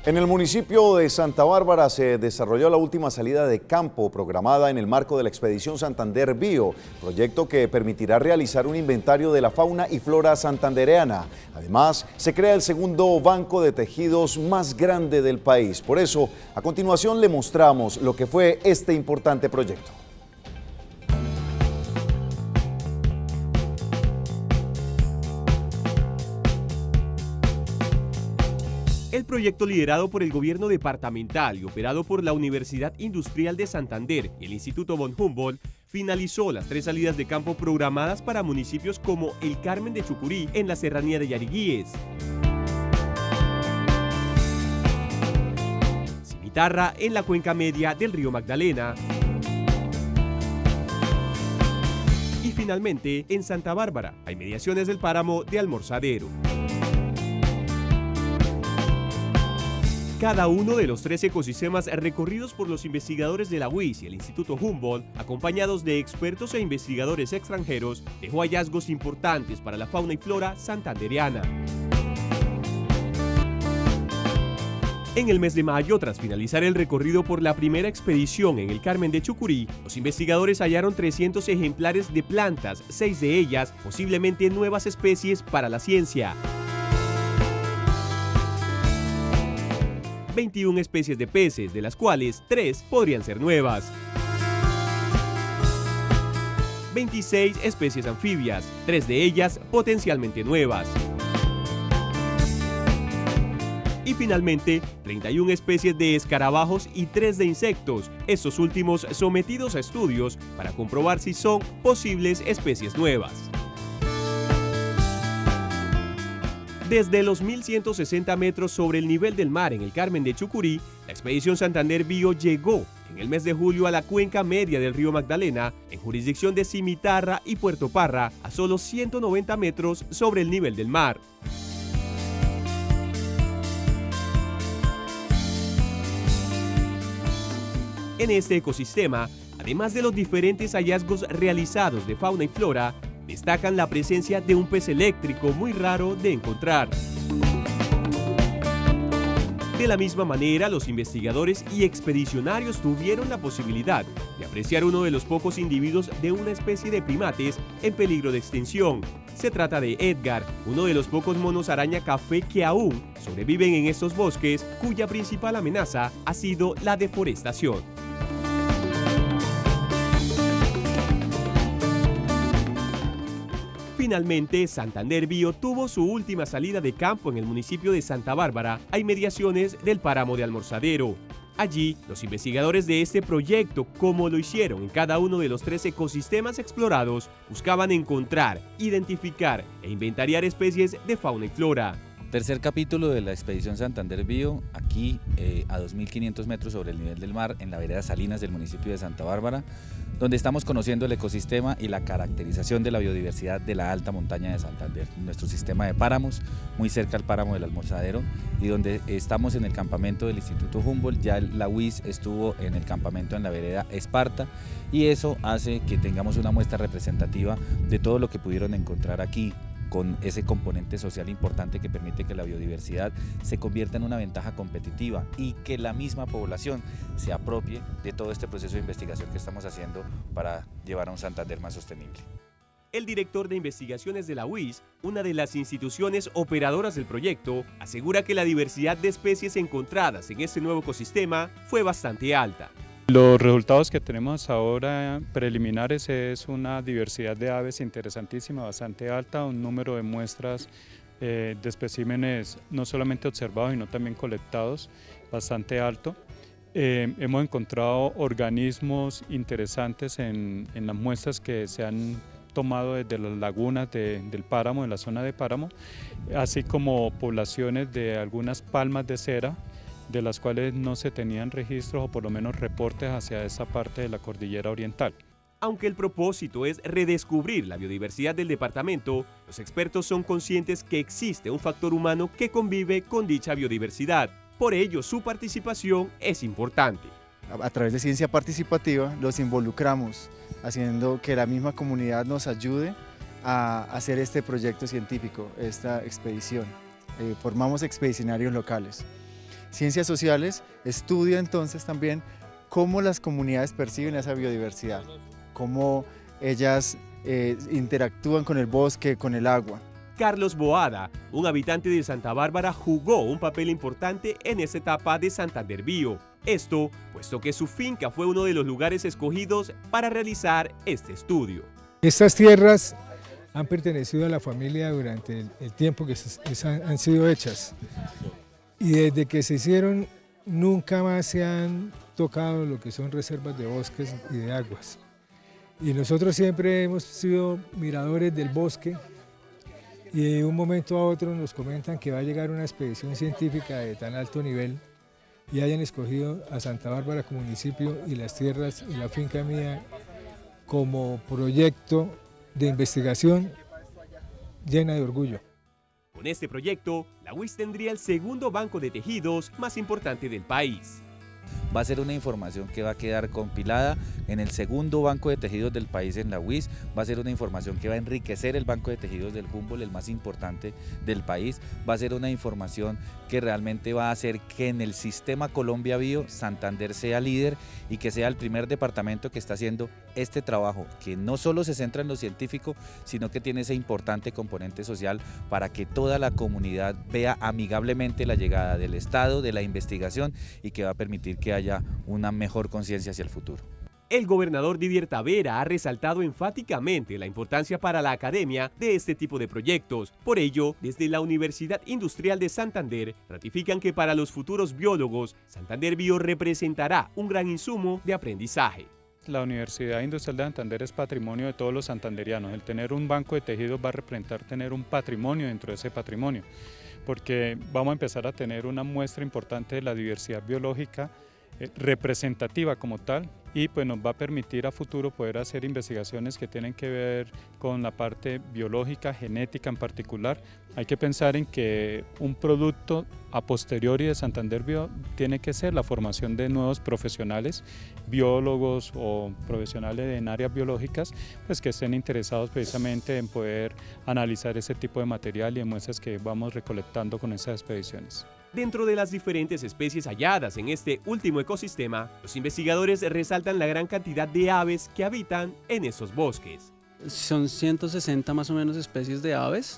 En el municipio de Santa Bárbara se desarrolló la última salida de campo programada en el marco de la Expedición Santander Bio, proyecto que permitirá realizar un inventario de la fauna y flora santandereana. Además, se crea el segundo banco de tejidos más grande del país. Por eso, a continuación le mostramos lo que fue este importante proyecto. El proyecto, liderado por el gobierno departamental y operado por la Universidad Industrial de Santander y el Instituto von Humboldt, finalizó las 3 salidas de campo programadas para municipios como El Carmen de Chucurí, en la serranía de Yariguíes, Cimitarra, en la cuenca media del río Magdalena, y finalmente en Santa Bárbara, a inmediaciones del páramo de Almorzadero. Cada uno de los 3 ecosistemas recorridos por los investigadores de la UIS y el Instituto Humboldt, acompañados de expertos e investigadores extranjeros, dejó hallazgos importantes para la fauna y flora santandereana. En el mes de mayo, tras finalizar el recorrido por la primera expedición en el Carmen de Chucurí, los investigadores hallaron 300 ejemplares de plantas, 6 de ellas posiblemente nuevas especies para la ciencia. 21 especies de peces, de las cuales 3 podrían ser nuevas. 26 especies anfibias, 3 de ellas potencialmente nuevas. Y finalmente, 31 especies de escarabajos y 3 de insectos, estos últimos sometidos a estudios para comprobar si son posibles especies nuevas. Desde los 1.160 metros sobre el nivel del mar en el Carmen de Chucurí, la Expedición Santander Bio llegó en el mes de julio a la cuenca media del río Magdalena, en jurisdicción de Cimitarra y Puerto Parra, a solo 190 metros sobre el nivel del mar. En este ecosistema, además de los diferentes hallazgos realizados de fauna y flora, destacan la presencia de un pez eléctrico muy raro de encontrar. De la misma manera, los investigadores y expedicionarios tuvieron la posibilidad de apreciar uno de los pocos individuos de una especie de primates en peligro de extinción. Se trata de Edgar, uno de los pocos monos araña café que aún sobreviven en estos bosques, cuya principal amenaza ha sido la deforestación. Finalmente, Santander Bio tuvo su última salida de campo en el municipio de Santa Bárbara, a inmediaciones del páramo de Almorzadero. Allí, los investigadores de este proyecto, como lo hicieron en cada uno de los 3 ecosistemas explorados, buscaban encontrar, identificar e inventariar especies de fauna y flora. Tercer capítulo de la Expedición Santander Bio, aquí a 2.500 metros sobre el nivel del mar, en la vereda Salinas del municipio de Santa Bárbara, donde estamos conociendo el ecosistema y la caracterización de la biodiversidad de la alta montaña de Santander, nuestro sistema de páramos, muy cerca al páramo del Almorzadero, y donde estamos en el campamento del Instituto Humboldt. Ya la UIS estuvo en el campamento en la vereda Esparta, y eso hace que tengamos una muestra representativa de todo lo que pudieron encontrar aquí, con ese componente social importante que permite que la biodiversidad se convierta en una ventaja competitiva y que la misma población se apropie de todo este proceso de investigación que estamos haciendo para llevar a un Santander más sostenible. El director de investigaciones de la UIS, una de las instituciones operadoras del proyecto, asegura que la diversidad de especies encontradas en este nuevo ecosistema fue bastante alta. Los resultados que tenemos ahora preliminares es una diversidad de aves interesantísima, bastante alta, un número de muestras de especímenes no solamente observados sino también colectados bastante alto. Hemos encontrado organismos interesantes en las muestras que se han tomado desde las lagunas del páramo, de la zona de páramo, así como poblaciones de algunas palmas de cera, de las cuales no se tenían registros o por lo menos reportes hacia esa parte de la cordillera oriental. Aunque el propósito es redescubrir la biodiversidad del departamento, los expertos son conscientes que existe un factor humano que convive con dicha biodiversidad. Por ello, su participación es importante. A través de ciencia participativa los involucramos, haciendo que la misma comunidad nos ayude a hacer este proyecto científico, esta expedición. Formamos expedicionarios locales. Ciencias sociales estudia entonces también cómo las comunidades perciben esa biodiversidad, cómo ellas interactúan con el bosque, con el agua. Carlos Boada, un habitante de Santa Bárbara, jugó un papel importante en esta etapa de Santander Bio. Esto, puesto que su finca fue uno de los lugares escogidos para realizar este estudio. Estas tierras han pertenecido a la familia durante el tiempo que han sido hechas. Y desde que se hicieron, nunca más se han tocado lo que son reservas de bosques y de aguas. Y nosotros siempre hemos sido miradores del bosque. Y de un momento a otro nos comentan que va a llegar una expedición científica de tan alto nivel y hayan escogido a Santa Bárbara como municipio y las tierras y la finca mía como proyecto de investigación llena de orgullo. Con este proyecto, la UIS tendría el segundo banco de tejidos más importante del país. Va a ser una información que va a quedar compilada en el segundo banco de tejidos del país en la UIS, va a ser una información que va a enriquecer el banco de tejidos del Humboldt, el más importante del país, va a ser una información que realmente va a hacer que en el sistema Colombia Bio Santander sea líder y que sea el primer departamento que está haciendo este trabajo, que no solo se centra en lo científico, sino que tiene ese importante componente social para que toda la comunidad vea amigablemente la llegada del Estado, de la investigación y que va a permitir que haya una mejor conciencia hacia el futuro. El gobernador Didier Tavera ha resaltado enfáticamente la importancia para la academia de este tipo de proyectos. Por ello, desde la Universidad Industrial de Santander, ratifican que para los futuros biólogos, Santander Bio representará un gran insumo de aprendizaje. La Universidad Industrial de Santander es patrimonio de todos los santanderianos. El tener un banco de tejidos va a representar tener un patrimonio dentro de ese patrimonio, porque vamos a empezar a tener una muestra importante de la diversidad biológica representativa como tal, y pues nos va a permitir a futuro poder hacer investigaciones que tienen que ver con la parte biológica, genética en particular. Hay que pensar en que un producto a posteriori de Santander Bio tiene que ser la formación de nuevos profesionales, biólogos o profesionales en áreas biológicas, pues que estén interesados precisamente en poder analizar ese tipo de material y de muestras que vamos recolectando con esas expediciones. Dentro de las diferentes especies halladas en este último ecosistema, los investigadores resaltan la gran cantidad de aves que habitan en esos bosques. Son 160 más o menos especies de aves,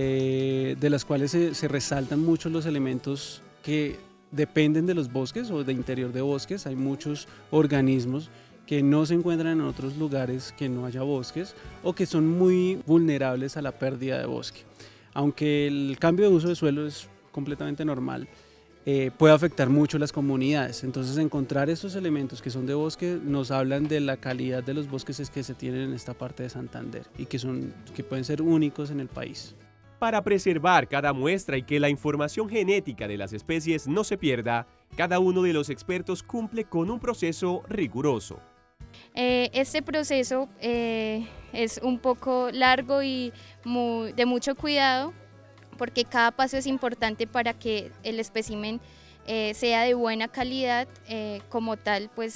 de las cuales se resaltan mucho los elementos que dependen de los bosques o de interior de bosques. Hay muchos organismos que no se encuentran en otros lugares que no haya bosques o que son muy vulnerables a la pérdida de bosque. Aunque el cambio de uso de suelo es completamente normal, puede afectar mucho las comunidades. Entonces encontrar esos elementos que son de bosque nos hablan de la calidad de los bosques que se tienen en esta parte de Santander y que pueden ser únicos en el país. Para preservar cada muestra y que la información genética de las especies no se pierda, cada uno de los expertos cumple con un proceso riguroso. Este proceso es un poco largo y de mucho cuidado, porque cada paso es importante para que el espécimen sea de buena calidad, como tal, pues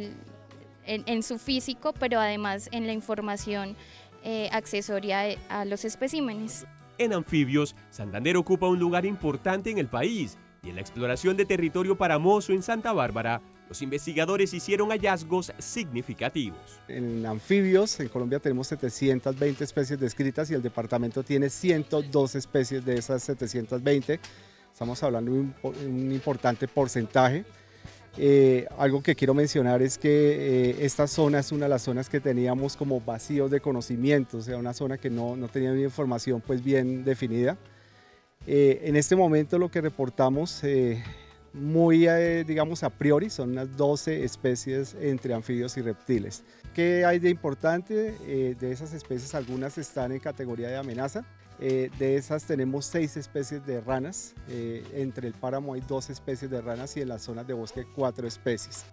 en su físico, pero además en la información accesoria a los especímenes. En anfibios, Santander ocupa un lugar importante en el país y en la exploración de territorio paramoso en Santa Bárbara, los investigadores hicieron hallazgos significativos. En anfibios, en Colombia tenemos 720 especies descritas y el departamento tiene 102 especies de esas 720. Estamos hablando de un importante porcentaje. Algo que quiero mencionar es que esta zona es una de las zonas que teníamos como vacíos de conocimiento, o sea, una zona que no tenía una información pues bien definida. En este momento lo que reportamos muy, digamos, a priori, son unas 12 especies entre anfibios y reptiles. ¿Qué hay de importante? De esas especies, algunas están en categoría de amenaza. De esas tenemos 6 especies de ranas. Entre el páramo hay 2 especies de ranas y en las zonas de bosque 4 especies.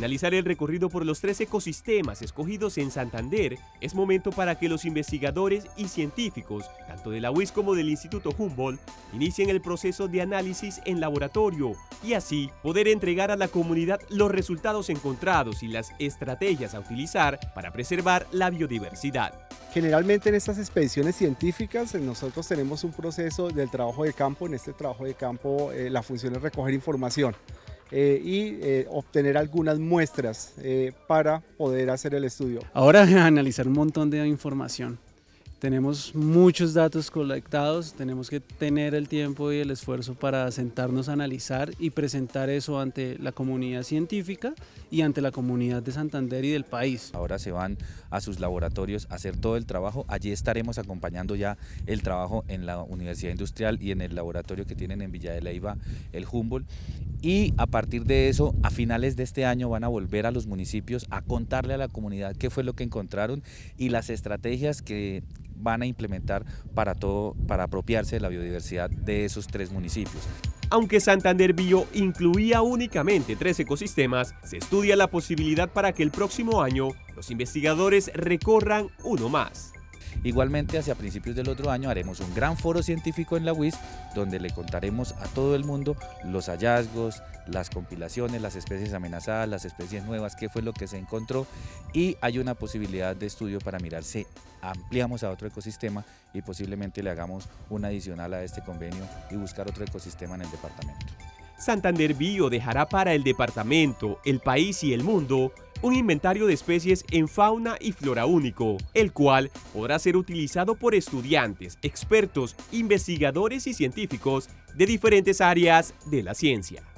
finalizar el recorrido por los 3 ecosistemas escogidos en Santander, es momento para que los investigadores y científicos, tanto de la UIS como del Instituto Humboldt, inicien el proceso de análisis en laboratorio y así poder entregar a la comunidad los resultados encontrados y las estrategias a utilizar para preservar la biodiversidad. Generalmente en estas expediciones científicas nosotros tenemos un proceso del trabajo de campo. En este trabajo de campo la función es recoger información y obtener algunas muestras para poder hacer el estudio. Ahora analizar un montón de información. Tenemos muchos datos colectados, tenemos que tener el tiempo y el esfuerzo para sentarnos a analizar y presentar eso ante la comunidad científica y ante la comunidad de Santander y del país. Ahora se van a sus laboratorios a hacer todo el trabajo. Allí estaremos acompañando ya el trabajo en la Universidad Industrial y en el laboratorio que tienen en Villa de Leyva, el Humboldt. Y a partir de eso, a finales de este año van a volver a los municipios a contarle a la comunidad qué fue lo que encontraron y las estrategias que van a implementar para apropiarse de la biodiversidad de esos 3 municipios. Aunque Santander Bio incluía únicamente 3 ecosistemas, se estudia la posibilidad para que el próximo año los investigadores recorran uno más. Igualmente, hacia principios del otro año haremos un gran foro científico en la UIS donde le contaremos a todo el mundo los hallazgos, las compilaciones, las especies amenazadas, las especies nuevas, qué fue lo que se encontró, y hay una posibilidad de estudio para mirar si ampliamos a otro ecosistema y posiblemente le hagamos un adicional a este convenio y buscar otro ecosistema en el departamento. Santander Bio dejará para el departamento, el país y el mundo un inventario de especies en fauna y flora único, el cual podrá ser utilizado por estudiantes, expertos, investigadores y científicos de diferentes áreas de la ciencia.